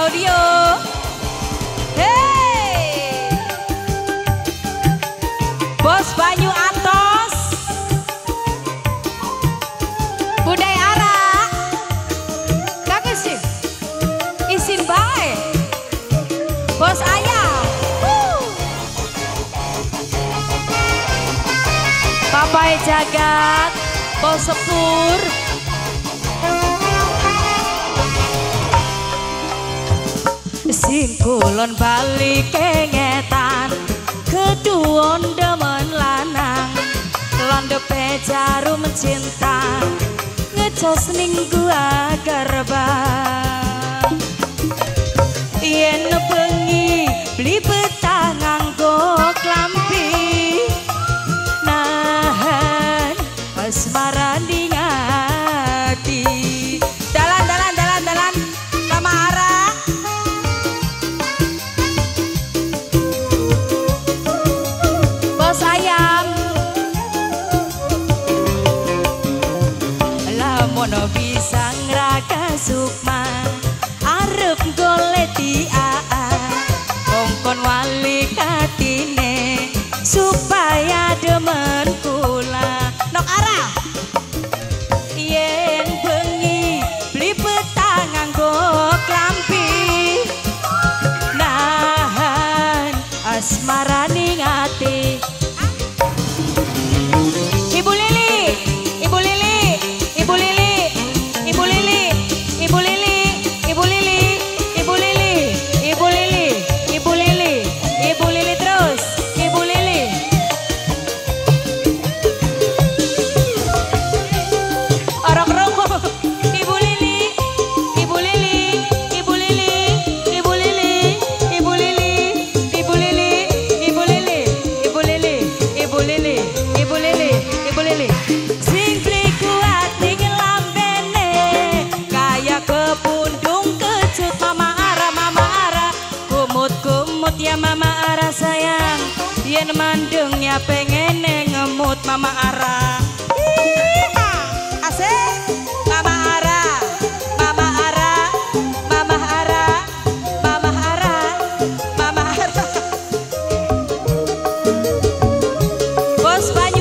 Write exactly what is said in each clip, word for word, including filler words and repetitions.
Audio. Hey, Bos Banyu Atos, Budaya Ara, kang isin, isin bae, Bos Ayam, Papai Jagat, Bos Sepur. Sing kulon balik kengetan keduon demen lanang londepe jarum cinta ngecos ning gua gerbang yen bengi beli betah nganggo klambi nahan asmara ning ati dalan dalan dalan dalan Mama Ara. Ayam lamun bisa ngraka sukma arep goleti aa kongkon wali katine supaya demen kula nok arah yen bengi beli petang nganggo klambi nahan asmara ning ati. Ibu Lili, Ibu Lili, Ibu Lili, Ibu Lili, Ibu Lili, Ibu Lili, Ibu Lili, Ibu Lili, Ibu Lili, Ibu Lili terus, Ibu Lili. Orang romo, Ibu Lili, Ibu Lili, Ibu Lili, Ibu Lili, Ibu Lili, Ibu Lili, Ibu Lili, Ibu Lili, Ibu Lili, Ibu Lili. Lili sing beli kuat ning lambene kaya kepundung kecut Mama Ara Mama Ara kumut-kumut ya Mama Ara sayang yen mandeng ya pengen ngemut Mama Ara asik Mama Ara Mama Ara Mama Ara Mama Ara Mama Ara Bos Banyu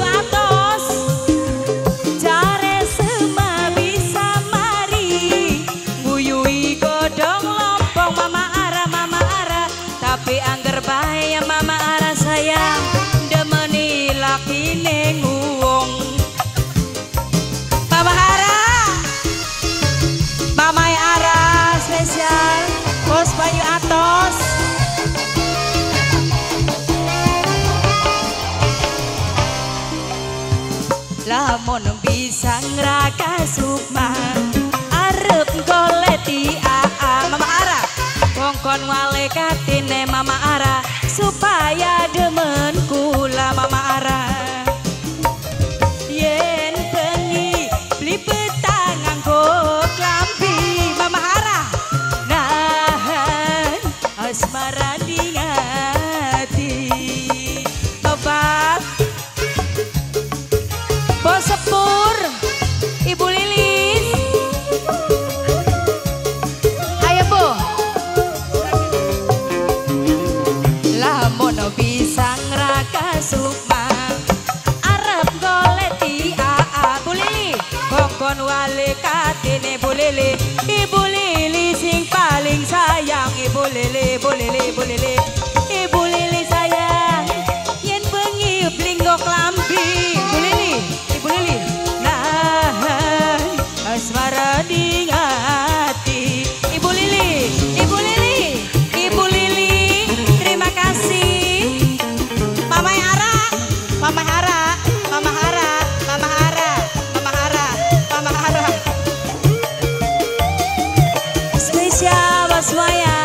tapi angger bahaya Mama Ara sayang demeni lakine nguwong Mama Ara Mama Ara spesial Bos Banyu Atos lamun bisa ngraka sukma arep goleti aa Mama Ara kongkon wale katine Mama Ara supaya demen kula Mama Ara yen bengi beli petang nganggo klambi Mama Ara nahan asmara ning ati Bapak Bos Sepur Ibu Lilis ayo Bu lamun bisa ngraka sukma arep goleti aa Bu Lili kongkon wale katine Bu Lili Ibu Lili sing paling sayang Ibu Lili Bu Lili Bu Lili Ibu Lili sayang yen bengi blinggo klambi Bu Lili Ibu Lili nahan asmara ning ati Ibu Lili Ibu Lili Ibu Lili terima kasih Mama Ara Mama Ara Mama Ara Mama Ara Mama Ara Mama Ara spesial buat semuanya.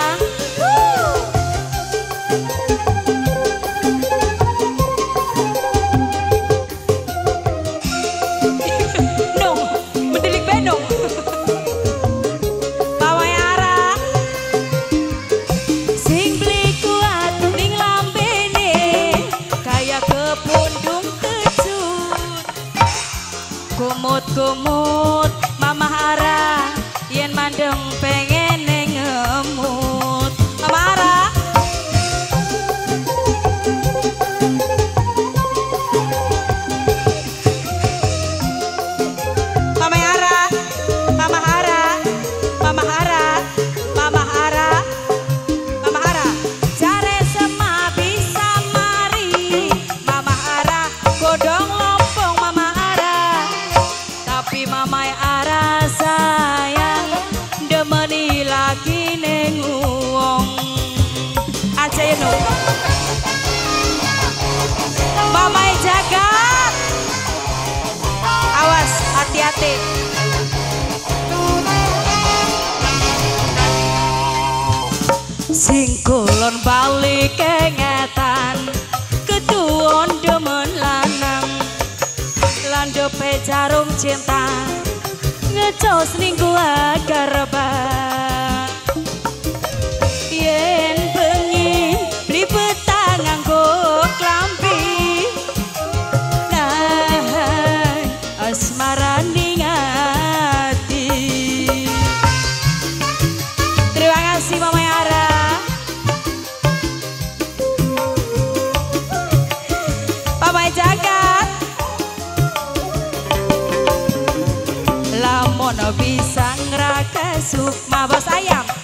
Nong mendelik benong Mama Ara sing beli kuat ning lambene kaya kepundung kecut kumut-kumut Mama Ara yen mandeng pengen ngemut landhepe jarum cinta ngecos ning gua garba yen bengi beli petang nganggo klambi nah asmara ning ati. Terima kasih Mama Yara. Papa Jagat lamun bisa ngraka sukma bos ayam